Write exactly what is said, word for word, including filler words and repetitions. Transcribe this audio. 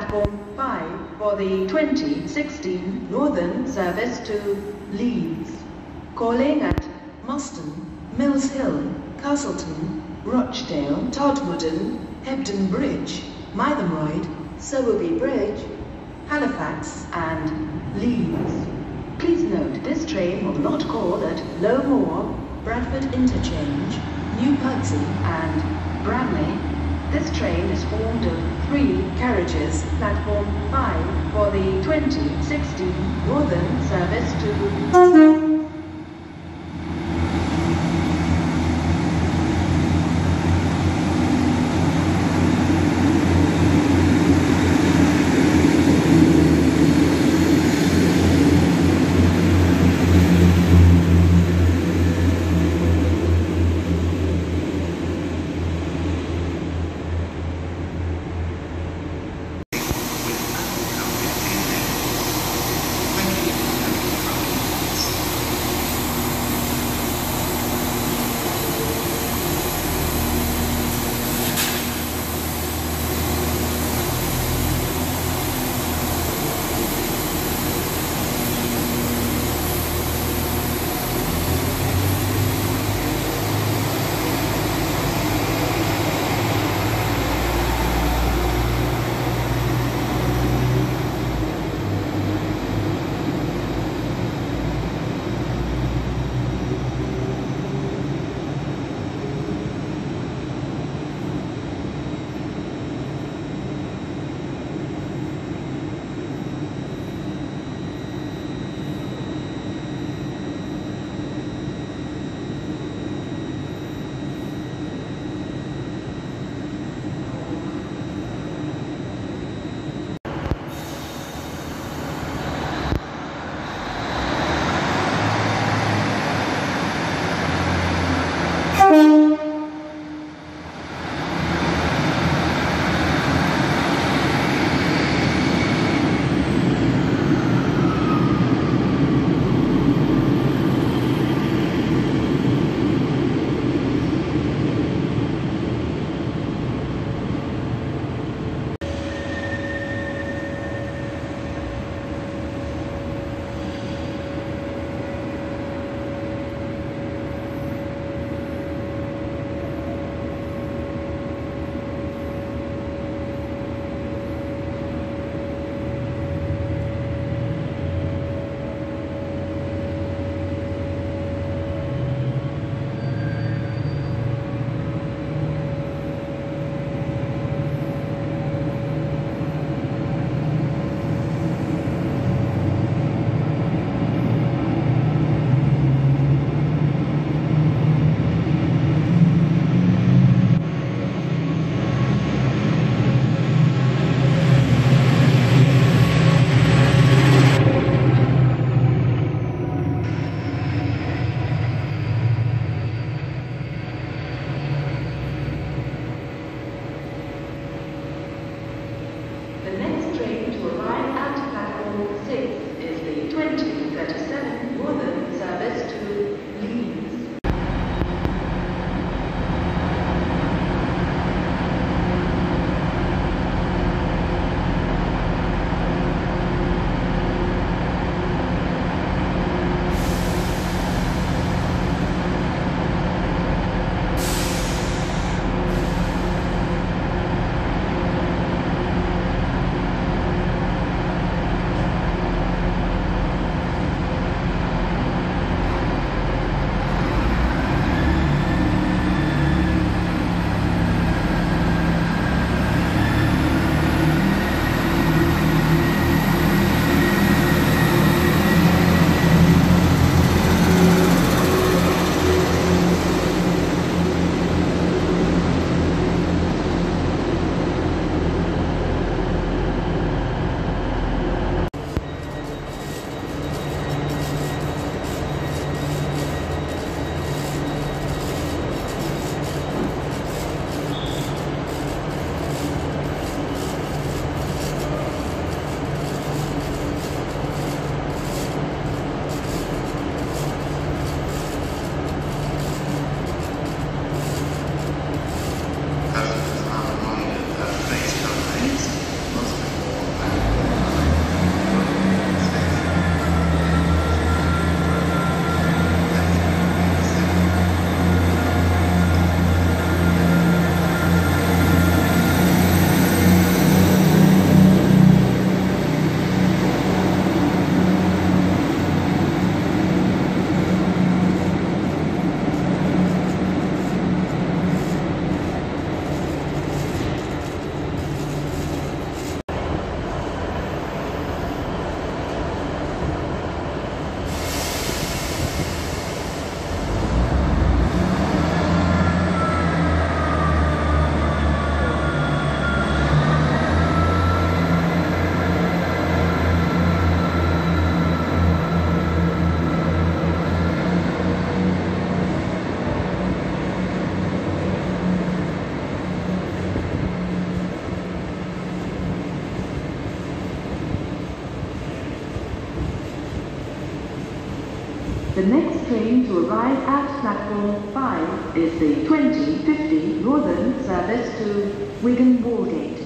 platform five for the twenty sixteen Northern service to Leeds. Calling at Moston, Mills Hill, Castleton, Rochdale, Todmorden, Hebden Bridge, Mytholmroyd, Sowerby Bridge, Halifax and Leeds. Please note this train will not call at Low Moor, Bradford Interchange, New Pudsey and Bramley. This train is formed of three carriages, platform five for the twenty sixteen Northern service to... The next train to arrive at platform five is the twenty fifty Northern service to Wigan Moorgate.